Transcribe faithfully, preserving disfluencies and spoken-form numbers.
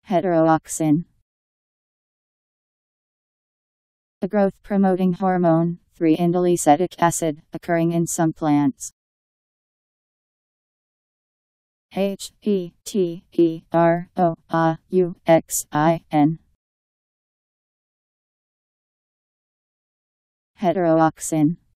Heteroauxin. A growth-promoting hormone, three indole acetic acid, occurring in some plants. H E T E R O A U X I N. Heteroauxin.